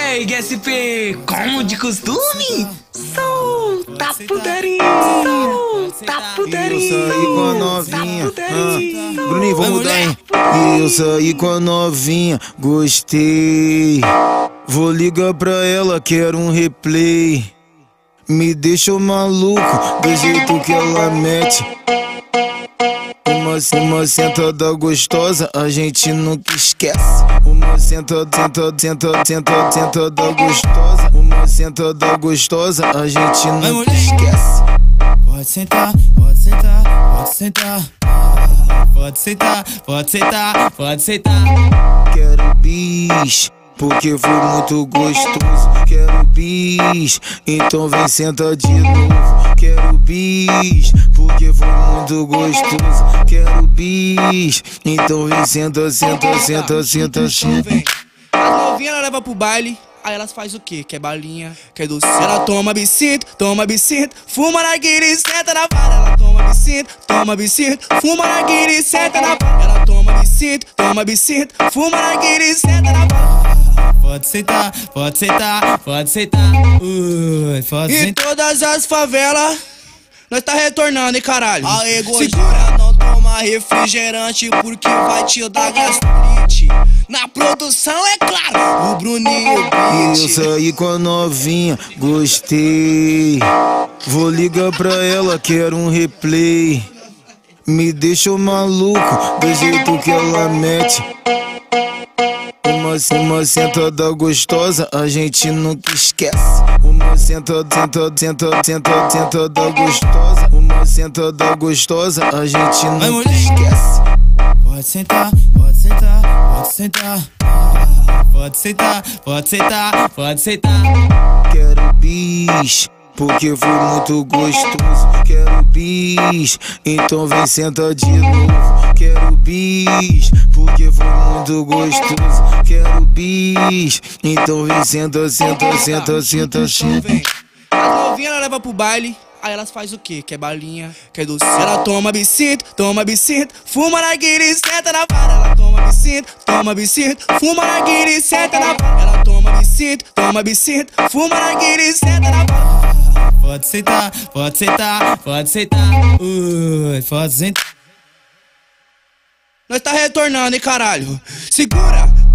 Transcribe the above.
aí, GSP, como de costume, solta a putaria, solta a putaria. Eu saí com a novinha, Bruninho, vamos mudar, hein? Eu saí com a novinha, gostei. Vou ligar pra ela, quero um replay. Me deixou maluco do jeito que ela mete. Uma sentada gostosa, a gente nunca esquece. Uma sentada gostosa. Uma sentada gostosa, a gente nunca esquece. Pode sentar, pode sentar, pode sentar. Pode sentar, pode sentar, pode sentar. Quero bis, porque foi muito gostoso. Quero bis, então vem sentar de novo. Quero bis, porque foi muito gostoso. Quero bis, então vem senta, senta, senta, senta, senta. As novinhas ela leva pro baile, aí elas faz o quê? Quer balinha, quer doce. Ela toma absinto, fuma narguilha e senta na vara. Ela toma absinto, fuma narguilha e senta na vara. Ela toma absinto, fuma narguilha e senta na vara. Pode sentar, pode sentar, pode sentar. Pode sentar. Em todas as favelas, nós tá retornando, hein, caralho. Aê, segura, não toma refrigerante porque vai te dar gastrite. Na produção, é claro, o Bruninho Eu saí com a novinha, gostei. Vou ligar pra ela, quero um replay. Me deixou maluco do jeito que ela mete. Uma sentada gostosa, a gente nunca esquece. Uma sentada gostosa. Uma sentada gostosa, a gente nunca esquece. Pode sentar, pode sentar, pode sentar. Pode sentar, pode sentar, pode sentar. Quero bis, porque foi muito gostoso. Quero bis, então vem sentar de novo. Quero bis, porque foi muito gostoso. Quero bis, então vem senta, senta, senta, senta, senta. As novinhas ela leva pro baile, aí elas faz o quê? Quer balinha, quer doce. Ela toma absinto, fuma narguilha e senta na vara. Ela toma absinto, fuma narguilha e senta na vara. Ela toma absinto, fuma narguilha e senta na vara. Pode sentar, pode sentar, pode sentar. Pode sentar. Nós tá retornando, hein, caralho. Segura,